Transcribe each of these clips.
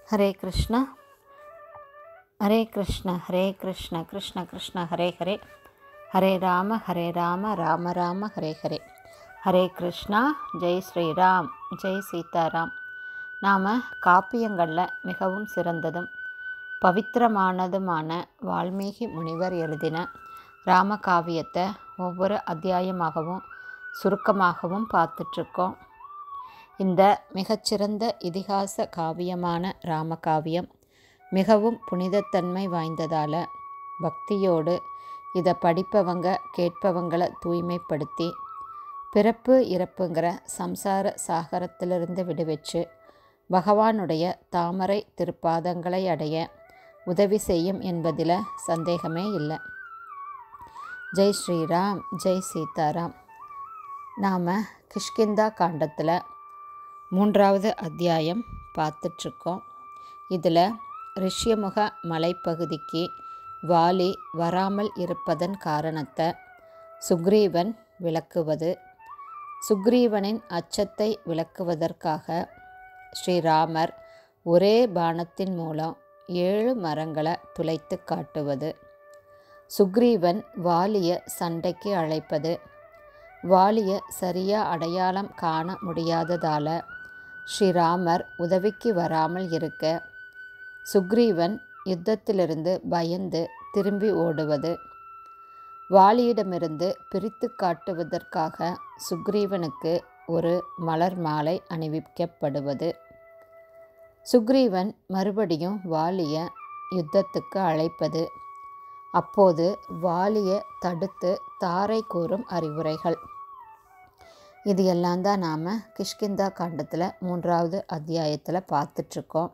ஹரே கிருஷ்ணா ஹரே கிருஷ்ண ஹரே கிருஷ்ண கிருஷ்ண கிருஷ்ண ஹரே ஹரே ஹரே ராம ராம ராம ஹரே ஹரே. ஹரே கிருஷ்ணா. ஜெய் ஸ்ரீராம், ஜெய் சீதாராம். நாம் காப்பியங்களில் மிகவும் சிறந்ததும் பவித்திரமானதுமான வால்மீகி முனிவர் எழுதின ராமகாவியத்தை ஒவ்வொரு அத்தியாயமாகவும் சுருக்கமாகவும் பார்த்துட்ருக்கோம். இந்த மிகச்சிறந்த இதிகாச காவியமான ராமகாவியம் மிகவும் புனிதத்தன்மை வாய்ந்ததால் பக்தியோடு இதை படிப்பவங்க கேட்பவங்களை தூய்மைப்படுத்தி பிறப்பு இறப்புங்கிற சம்சார சாகரத்திலிருந்து விடுவிச்சு பகவானுடைய தாமரை திருப்பாதங்களை அடைய உதவி செய்யும் என்பதில் சந்தேகமே இல்லை. ஜெய் ஸ்ரீராம், ஜெய் சீதாராம். நாம் கிஷ்கிந்தா காண்டத்தில் 3வது அத்தியாயம் பார்த்துட்ருக்கோம். இதில் ரிஷ்யமுக மலைப்பகுதிக்கு வாலி வராமல் இருப்பதன் காரணத்தை சுக்ரீவன் விளக்குவது, சுக்ரீவனின் அச்சத்தை விளக்குவதற்காக ஸ்ரீராமர் ஒரே பாணத்தின் மூலம் 7 மரங்களை துளைத்து காட்டுவது, சுக்ரீவன் வாலியை சண்டைக்கு அழைப்பது, வாலியை சரியாக அடையாளம் காண முடியாததால் ஸ்ரீராமர் உதவிக்கு வராமல் இருக்க சுக்ரீவன் யுத்தத்திலிருந்து பயந்து திரும்பி ஓடுவது, வாலியிடமிருந்து பிரித்து காட்டுவதற்காக சுக்ரீவனுக்கு ஒரு மலர் மாலை அணிவிக்கப்படுவது, சுக்ரீவன் மறுபடியும் வாலியை யுத்தத்துக்கு அழைப்பது, அப்போது வாலியை தடுத்து தாரை கூறும் அறிவுரைகள். இது எல்லாம் தான் நாம் கிஷ்கிந்தா காண்டத்தில் 3வது அத்தியாயத்தில் பார்த்துட்ருக்கோம்.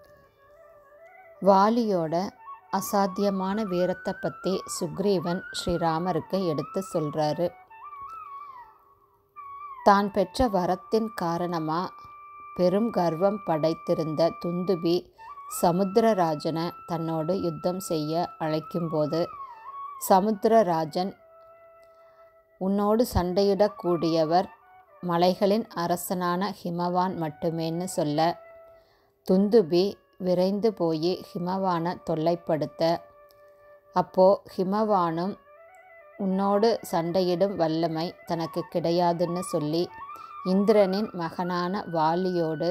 வாலியோட அசாத்தியமான வீரத்தை பற்றி சுக்ரீவன் ஸ்ரீராமருக்கு எடுத்து சொல்கிறாரு. தான் பெற்ற வரத்தின் காரணமாக பெரும் கர்வம் படைத்திருந்த துந்துபி சமுத்திரராஜனை தன்னோடு யுத்தம் செய்ய அழைக்கும்போது சமுத்திரராஜன், உன்னோடு சண்டையிடக்கூடியவர் மலைகளின் அரசனான ஹிமவான் மட்டுமேன்னு சொல்ல, துந்துபி விரைந்து போய் ஹிமவானை தொல்லைப்படுத்த, அப்போது ஹிமவானும் உன்னோடு சண்டையிடும் வல்லமை தனக்கு கிடையாதுன்னு சொல்லி இந்திரனின் மகனான வாலியோடு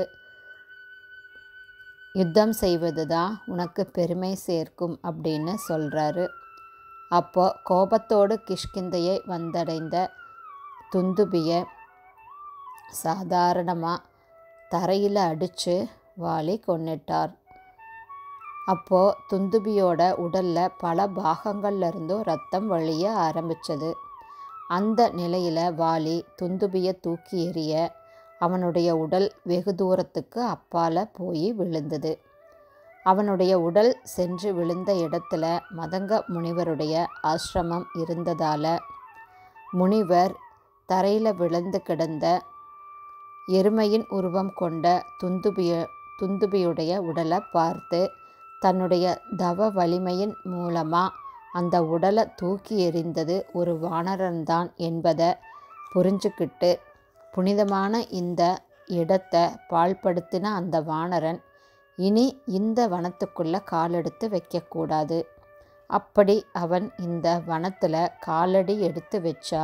யுத்தம் செய்வது தான் உனக்கு பெருமை சேர்க்கும் அப்படின்னு சொல்கிறாரு. அப்போ கோபத்தோடு கிஷ்கிந்தையை வந்தடைந்த துந்துபியை சாதாரணமாக தரையில் அடித்து வாலி கொன்னிட்டார். அப்போது துந்துபியோட உடலில் பல பாகங்கள்லேருந்தும் ரத்தம் வழிய ஆரம்பித்தது. அந்த நிலையில் வாலி துந்துபியை தூக்கி எறிய அவனுடைய உடல் வெகு தூரத்துக்கு அப்பால் போய் விழுந்தது. அவனுடைய உடல் சென்று விழுந்த இடத்துல மதங்க முனிவருடைய ஆசிரமம் இருந்ததால் முனிவர் தரையில் விழுந்து கிடந்த எருமையின் உருவம் கொண்ட துந்துபியுடைய உடலை பார்த்து தன்னுடைய தவ வலிமையின் மூலமாக அந்த உடலை தூக்கி எறிந்தது ஒரு வானரன்தான் என்பதை புரிஞ்சுக்கிட்டு புனிதமான இந்த இடத்தை பாழ்படுத்தின அந்த வானரன் இனி இந்த வனத்துக்குள்ளே காலெடுத்து வைக்கக்கூடாது. அப்படி அவன் இந்த வனத்தில் காலடி எடுத்து வச்சா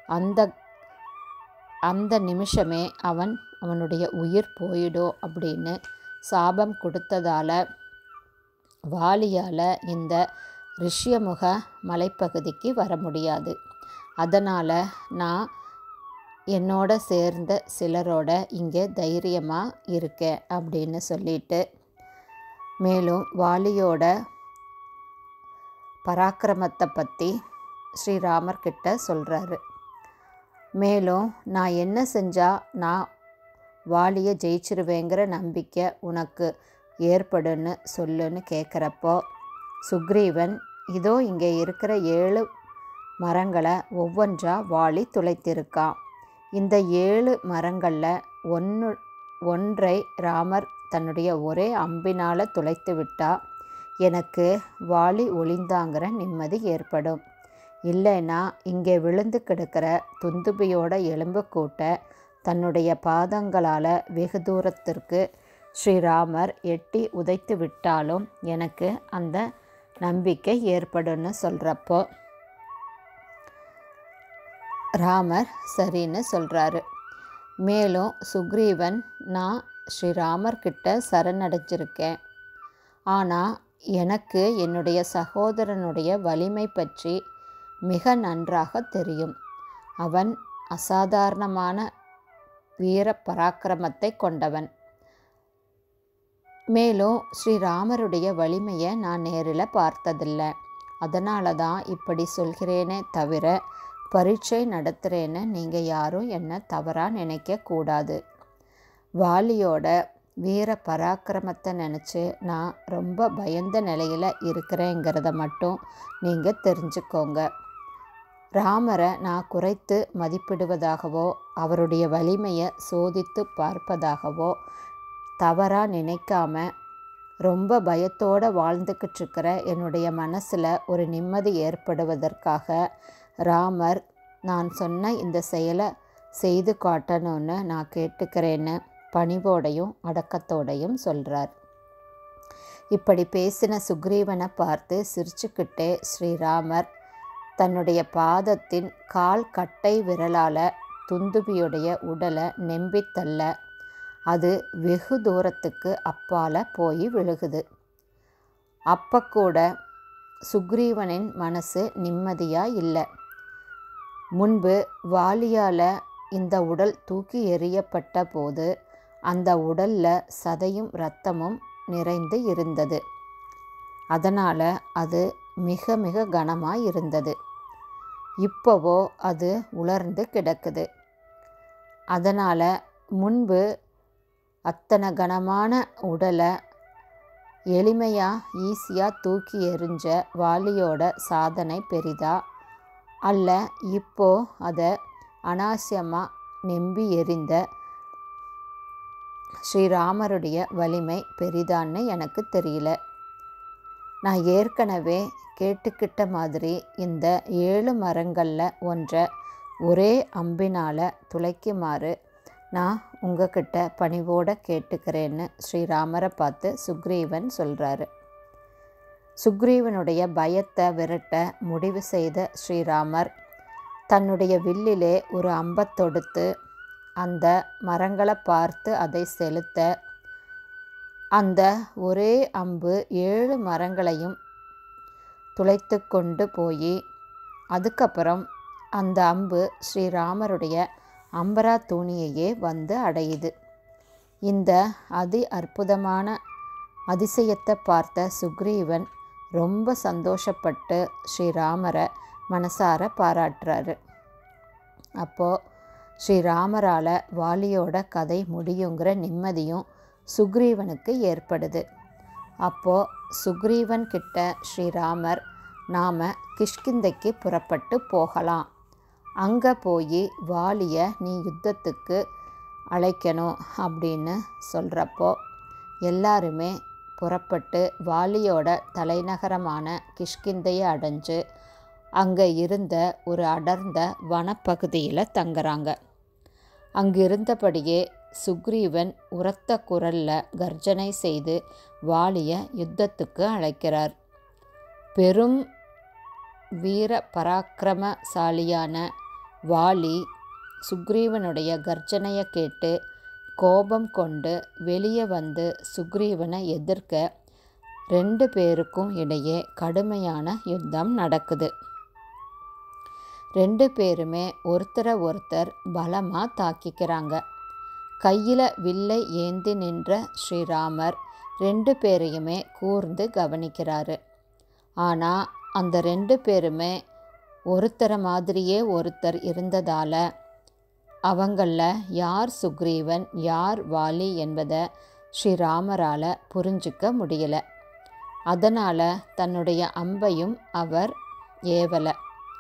அந்த நிமிஷமே அவனுடைய உயிர் போயிடும் அப்படின்னு சாபம் கொடுத்ததால் வாலியால் இந்த ரிஷ்யமுக மலைப்பகுதிக்கு வர முடியாது. அதனால் நான் என்னோட சேர்ந்த சிலரோட இங்கே தைரியமாக இருக்கேன் அப்படின்னு சொல்லிட்டு, மேலும் வாலியோட பராக்கிரமத்தை பற்றி ஸ்ரீராமர் கிட்ட சொல்கிறாரு. மேலும் நான் என்ன செஞ்சால் நான் வாலியை ஜெயிச்சிருவேங்கிற நம்பிக்கை உனக்கு ஏற்படுன்னு சொல்லுன்னு கேட்குறப்போ சுக்ரீவன், இதோ இங்கே இருக்கிற 7 மரங்களை ஒவ்வொன்றா வாலி துளைத்திருக்கான். இந்த 7 மரங்களில் ஒன்றை ராமர் தன்னுடைய ஒரே அம்பினால் துளைத்து விட்டால் எனக்கு வாலி ஒளிந்தாங்கிற நிம்மதி ஏற்படும். இல்லைன்னா இங்கே விழுந்து கிடக்கிற துந்துபியோட எலும்பு கூட்ட தன்னுடைய பாதங்களால் வெகு தூரத்திற்கு ஸ்ரீராமர் எட்டி உதைத்து விட்டாலும் எனக்கு அந்த நம்பிக்கை ஏற்படும்னு சொல்கிறப்போ ராமர் சரின்னு சொல்கிறாரு. மேலும் சுக்ரீவன், நான் ஸ்ரீராமர்கிட்ட சரணடைஞ்சிருக்கேன். ஆனால் எனக்கு என்னுடைய சகோதரனுடைய வலிமை பற்றி மிக நன்றாக தெரியும். அவன் அசாதாரணமான வீர பராக்கிரமத்தை கொண்டவன். மேலும் ஸ்ரீராமருடைய வலிமையை நான் நேரில் பார்த்ததில்லை. அதனால தான் இப்படி சொல்கிறேனே தவிர பரீட்சை நடத்துகிறேன்னு நீங்கள் யாரும் என்ன தவறாக நினைக்கக்கூடாது. வாலியோட வீர பராக்கிரமத்தை நினச்சி நான் ரொம்ப பயந்த நிலையில் இருக்கிறேங்கிறத மட்டும் நீங்கள் தெரிஞ்சுக்கோங்க. ராமரை நான் குறைத்து மதிப்பிடுவதாகவோ அவருடைய வலிமையை சோதித்து பார்ப்பதாகவோ தவறாக நினைக்காம ரொம்ப பயத்தோடு வாழ்ந்துக்கிட்டு இருக்கிற என்னுடைய மனசில் ஒரு நிம்மதி ஏற்படுவதற்காக ராமர் நான் சொன்ன இந்த செயலை செய்து காட்டணும்னு நான் கேட்டுக்கிறேன்னு பணிவோடையும் அடக்கத்தோடையும் சொல்கிறார். இப்படி பேசின சுக்ரீவனை பார்த்து சிரிச்சுக்கிட்டே ஸ்ரீராமர் தன்னுடைய பாதத்தின் கால் கட்டை விரலால் துந்துபியுடைய உடலை நெம்பித்தள்ள அது வெகு தூரத்துக்கு அப்பால் போய் விழுகுது. அப்போ கூட சுக்ரீவனின் மனசு நிம்மதியாக இல்லை. முன்பு வாலியால் இந்த உடல் தூக்கி எறியப்பட்ட போது அந்த உடலில் சதையும் இரத்தமும் நிறைந்து இருந்தது. அதனால் அது மிக மிக கனமாக இருந்தது. இப்போவோ அது உலர்ந்து கிடக்குது. அதனால் முன்பு அத்தனை கனமான உடலை எளிமையாக ஈஸியாக தூக்கி எறிஞ்ச வாலியோட சாதனை பெரிதா, அல்ல இப்போ அதை அனாவசியமாக நெம்பி எறிந்த ஸ்ரீராமருடைய வலிமை பெரிதான்னு எனக்கு தெரியல. நான் ஏற்கனவே கேட்டுக்கிட்ட மாதிரி இந்த 7 மரங்களில் ஒன்றை ஒரே அம்பினால் துளைக்குமாறு நான் உங்ககிட்ட பணிவோடு கேட்டுக்கிறேன்னு ஸ்ரீராமரை பார்த்து சுக்ரீவன் சொல்கிறாரு. சுக்ரீவனுடைய பயத்தை விரட்ட முடிவு செய்த ஸ்ரீராமர் தன்னுடைய வில்லிலே ஒரு அம்பை தொடுத்து அந்த மரங்களை பார்த்து அதை செலுத்த அந்த ஒரே அம்பு 7 மரங்களையும் துளைத்து கொண்டு போய் அதுக்கப்புறம் அந்த அம்பு ஸ்ரீராமருடைய அம்பரா தூணியையே வந்து அடையுது. இந்த அற்புதமான அதிசயத்தை பார்த்த சுக்ரீவன் ரொம்ப சந்தோஷப்பட்டு ஸ்ரீராமரை மனசார பாராட்டுறாரு. அப்போது ஸ்ரீராமரால் வாலியோட கதை முடியுங்கிற நிம்மதியும் சுக்ரீவனுக்கு ஏற்படுது. அப்போது சுக்ரீவன் கிட்ட ஸ்ரீராமர், நாம் கிஷ்கிந்தைக்கு புறப்பட்டு போகலாம், அங்கே போய் வாலியை நீ யுத்தத்துக்கு அழைக்கணும் அப்படின்னு சொல்கிறப்போ எல்லாருமே புறப்பட்டு வாலியோட தலைநகரமான கிஷ்கிந்தையை அடைஞ்சு அங்கே இருந்த ஒரு அடர்ந்த வனப்பகுதியில் தங்குறாங்க. அங்கிருந்தபடியே சுக்ரீவன் உரத்த குரலில் கர்ஜனை செய்து வாலியை யுத்தத்துக்கு அழைக்கிறார். பெரும் வீர பராக்கிரமசாலியான வாலி சுக்ரீவனுடைய கர்ஜனையை கேட்டு கோபம் கொண்டு வெளியே வந்து சுக்ரீவனை எதிர்க்க 2 பேருக்கும் இடையே கடுமையான யுத்தம் நடக்குது. 2 பேருமே ஒருத்தரை ஒருத்தர் பலமாக தாக்கிக்கிறாங்க. கையில் வில்லை ஏந்தி நின்ற ஸ்ரீராமர் 2 பேரையுமே கூர்ந்து கவனிக்கிறாரு. ஆனால் அந்த 2 பேருமே ஒருத்தரை மாதிரியே ஒருத்தர் இருந்ததால் அவங்களில் யார் சுக்ரீவன் யார் வாலி என்பதை ஸ்ரீராமரால் புரிஞ்சிக்க முடியலை. அதனால் தன்னுடைய அம்பையும் அவர் ஏவலை.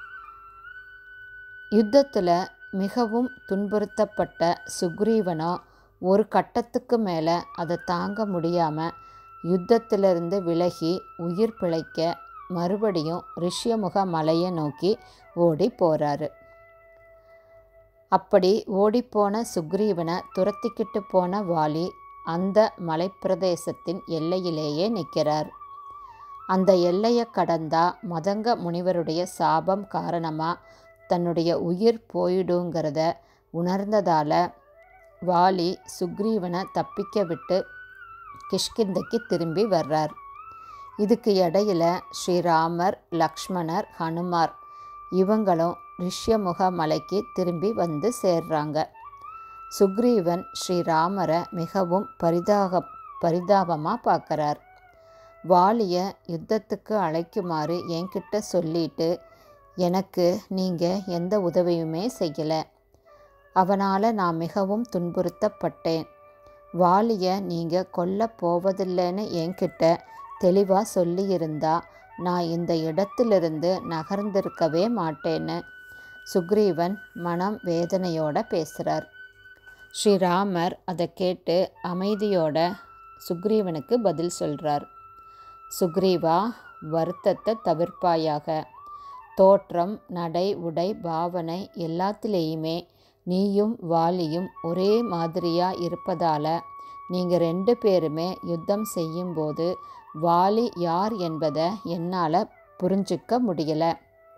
யுத்தத்தில் மிகவும் துன்புறுத்தப்பட்ட சுக்ரீவனோ ஒரு கட்டத்துக்கு மேலே அதை தாங்க முடியாமல் யுத்தத்திலிருந்து விலகி உயிர் பிழைக்க மறுபடியும் ரிஷ்யமுக மலையை நோக்கி ஓடி போகிறாரு. அப்படி ஓடிப்போன சுக்ரீவனை துரத்திக்கிட்டு போன வாலி அந்த மலைப்பிரதேசத்தின் எல்லையிலேயே நிற்கிறார். அந்த எல்லையை கடந்தா மதங்க முனிவருடைய சாபம் காரணமாக தன்னுடைய உயிர் போயிடுங்கிறத உணர்ந்ததால் வாலி சுக்ரீவனை தப்பிக்க விட்டு கிஷ்கிந்தைக்கு திரும்பி வர்றார். இதுக்கு இடையில ஸ்ரீராமர், லக்ஷ்மணர், ஹனுமார் இவங்களும் ரிஷ்யமுக மலைக்கு திரும்பி வந்து சேர்றாங்க. சுக்ரீவன் ஸ்ரீராமரை மிகவும் பரிதாபமாக பார்க்குறார். வாலியை யுத்தத்துக்கு அழைக்குமாறு என்கிட்ட சொல்லிட்டு எனக்கு நீங்கள் எந்த உதவியுமே செய்யலை. அவனால் நான் மிகவும் துன்புறுத்தப்பட்டேன். வாலியை நீங்கள் கொல்ல போவதில்லைன்னு என்கிட்ட தெளிவாக சொல்லியிருந்தா நான் இந்த இடத்திலிருந்து நகர்ந்திருக்கவே மாட்டேன்னு சுக்ரீவன் மனம் வேதனையோடு பேசுகிறார். ஸ்ரீராமர் அதை கேட்டு அமைதியோட சுக்ரீவனுக்கு பதில் சொல்கிறார். சுக்ரீவா, வருத்தத்தை தவிர்ப்பாயாக. தோற்றம், நடை, உடை, பாவனை எல்லாத்திலேயுமே நீயும் வாலியும் ஒரே மாதிரியாக இருப்பதால் நீங்கள் 2 பேருமே யுத்தம் செய்யும்போது வாலி யார் என்பதை என்னால் புரிஞ்சிக்க முடியலை.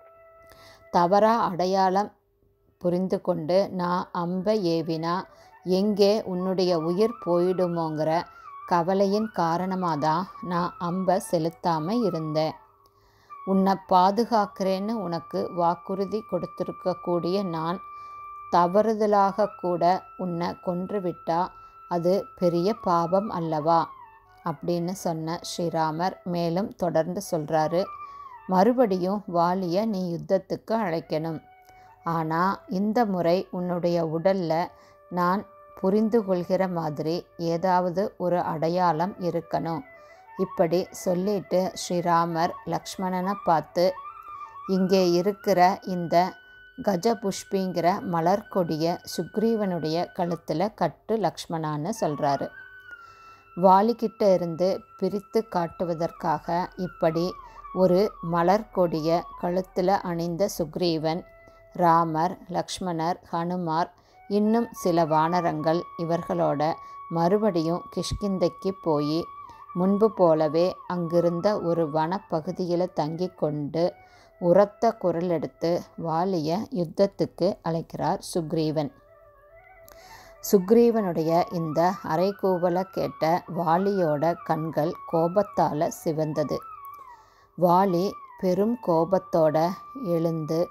தவறாக அடையாளம் புரிந்து கொண்டு நான் அம்பை ஏவினா எங்கே உன்னுடைய உயிர் போயிடுமோங்கிற கவலையின் காரணமாக தான் நான் அம்பை செலுத்தாமல் இருந்தேன். உன்னை பாதுகாக்கிறேன்னு உனக்கு வாக்குறுதி கொடுத்துருக்கக்கூடிய நான் தவறுதலாக கூட உன்னை கொன்றுவிட்டா அது பெரிய பாவம் அல்லவா அப்படின்னு சொன்ன ஸ்ரீராமர் மேலும் தொடர்ந்து சொல்கிறாரு. மறுபடியும் வாலியை நீ யுத்தத்துக்கு அழைக்கணும். ஆனால் இந்த முறை உன்னுடைய உடலில் நான் புரிந்து கொள்கிற மாதிரி ஏதாவது ஒரு அடையாளம் இருக்கணும். இப்படி சொல்லிட்டு ஸ்ரீராமர் லக்ஷ்மணனை பார்த்து, இங்கே இருக்கிற இந்த கஜபுஷ்பிங்கிற மலர்கொடியை சுக்ரீவனுடைய கழுத்தில் கட்டு லக்ஷ்மணான்னு சொல்கிறாரு. வாலிக்கிட்ட இருந்து பிரித்து காட்டுவதற்காக இப்படி ஒரு மலர்கொடியை கழுத்தில் அணிந்த சுக்ரீவன், ராமர், லக்ஷ்மணர், ஹனுமார், இன்னும் சில வானரங்கள் இவர்களோட மறுபடியும் கிஷ்கிந்தைக்கு போய் முன்பு போலவே அங்கிருந்த ஒரு வனப்பகுதியில் தங்கி கொண்டு உரத்த குரல் எடுத்து வாலியை யுத்தத்துக்கு அழைக்கிறார் சுக்ரீவன். சுக்ரீவனுடைய இந்த அறைகூவலை கேட்ட வாலியோட கண்கள் கோபத்தால் சிவந்தது. வாலி பெரும் கோபத்தோட எழுந்து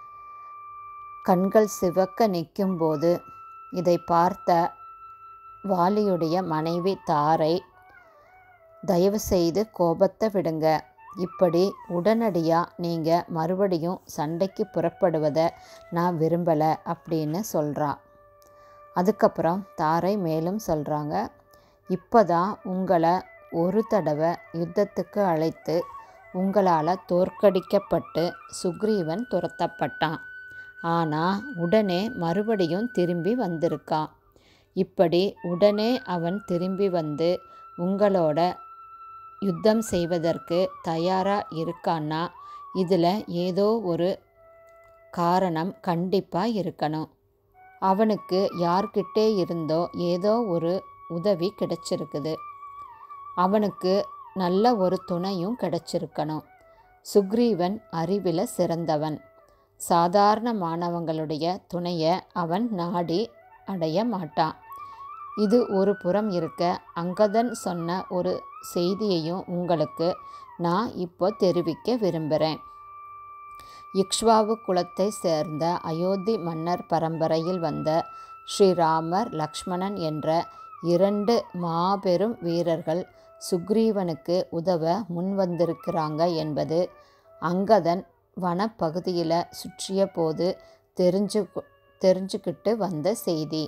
கண்கள் சிவக்க நிற்கும்போது இதை பார்த்த வாலியுடைய மனைவி தாரை, தயவு செய்து கோபத்தை விடுங்க, இப்படி உடனடியாக நீங்கள் மறுபடியும் சண்டைக்கு புறப்படுவதை நான் விரும்பலை அப்படின்னு சொல்கிறான். அதுக்கப்புறம் தாரை மேலும் சொல்கிறாங்க, இப்போ தான் உங்களை ஒரு தடவை யுத்தத்துக்கு அழைத்து உங்களால் தோற்கடிக்கப்பட்டு சுக்ரீவன் துரத்தப்பட்டான். ஆனால் உடனே மறுபடியும் திரும்பி வந்திருக்கான். இப்படி உடனே அவன் திரும்பி வந்து உங்களோட யுத்தம் செய்வதற்கு தயாராக இருக்கான்னா இதில் ஏதோ ஒரு காரணம் கண்டிப்பாக இருக்கணும். அவனுக்கு யார்கிட்டே இருந்தோ ஏதோ ஒரு உதவி கிடைச்சிருக்குது. அவனுக்கு நல்ல ஒரு துணையும் கிடைச்சிருக்கணும். சுக்ரீவன் அறிவில் சிறந்தவன். சாதாரணமானவங்களுடைய துணையை அவன் நாடி அடைய மாட்டான். இது ஒரு புறம் இருக்க, அங்கதன் சொன்ன ஒரு செய்தியையும் உங்களுக்கு நான் இப்போ தெரிவிக்க விரும்புகிறேன். இக்ஷ்வாகு குலத்தை சேர்ந்த அயோத்தி மன்னர் பரம்பரையில் வந்த ஸ்ரீராமர், லக்ஷ்மணன் என்ற 2 மாபெரும் வீரர்கள் சுக்ரீவனுக்கு உதவ முன்வந்திருக்கிறாங்க என்பது அங்கதன் வனப்பகுதியில் சுற்றிய போது தெரிஞ்சுக்கிட்டு வந்த செய்தி.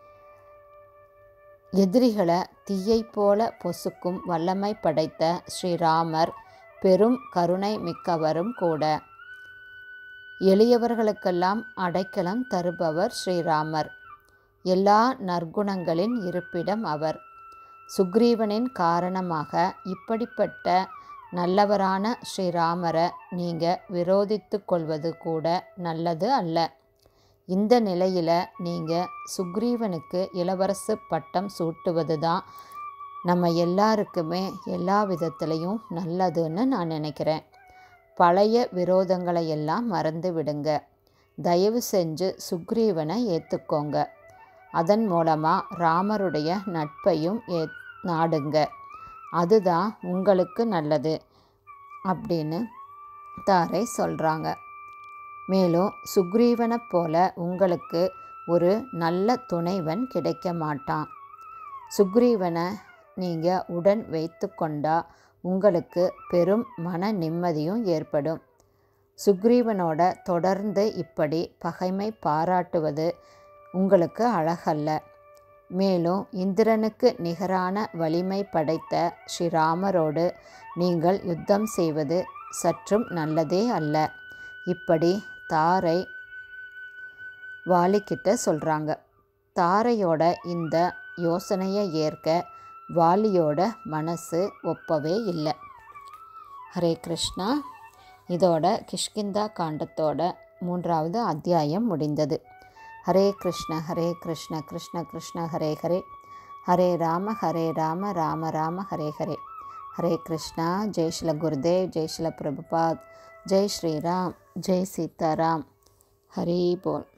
எதிரிகளை தீயை போல பொசுக்கும் வல்லமை படைத்த ஸ்ரீராமர் பெரும் கருணை மிக்கவரும் கூட. எளியவர்களுக்கெல்லாம் அடைக்கலம் தருபவர் ஸ்ரீராமர். எல்லா நற்குணங்களின் இருப்பிடம் அவர். சுக்ரீவனின் காரணமாக இப்படிப்பட்ட நல்லவரான ஸ்ரீராமரை நீங்கள் விரோதித்து கொள்வது கூட நல்லது அல்ல. இந்த நிலையில் நீங்கள் சுக்ரீவனுக்கு இளவரசு பட்டம் சூட்டுவது தான் நம்ம எல்லாருக்குமே எல்லா விதத்துலேயும் நல்லதுன்னு நான் நினைக்கிறேன். பழைய விரோதங்களை எல்லாம் மறந்து விடுங்க. தயவு செஞ்சு சுக்ரீவனை ஏற்றுக்கோங்க. அதன் மூலமாக ராமருடைய நட்பையும் நாடுங்க. அதுதான் உங்களுக்கு நல்லது அப்படின்னு தாரை சொல்கிறாங்க. மேலும் சுக்ரீவனை போல உங்களுக்கு ஒரு நல்ல துணைவன் கிடைக்க மாட்டான். சுக்ரீவனை நீங்கள் உடன் வைத்து கொண்டா உங்களுக்கு பெரும் மன நிம்மதியும் ஏற்படும். சுக்ரீவனோட தொடர்ந்து இப்படி பகைமை பாராட்டுவது உங்களுக்கு அழகல்ல. மேலும் இந்திரனுக்கு நிகரான வலிமை படைத்த ஸ்ரீராமரோடு நீங்கள் யுத்தம் செய்வது சற்றும் நல்லதே அல்ல. இப்படி தாரை வாலிக்கிட்ட சொல்கிறாங்க. தாரையோட இந்த யோசனையை ஏற்க வாலியோட மனசு ஒப்பவே இல்லை. ஹரே கிருஷ்ணா. இதோட கிஷ்கிந்தா காண்டத்தோட 3வது அத்தியாயம் முடிந்தது. ஹரே கிருஷ்ண ஹரே கிருஷ்ண கிருஷ்ண கிருஷ்ண ஹரே ஹரே, ஹரே ராம ராம ராம ஹரே ஹரே. ஹரே கிருஷ்ணா. ஜெய் ஸ்ரீல குருதேவ், ஜெய் ஸ்ரீல பிரபுபாத், ஜெய் ஸ்ரீராம், ஜெய் சீதாராம். ஹரி போல்.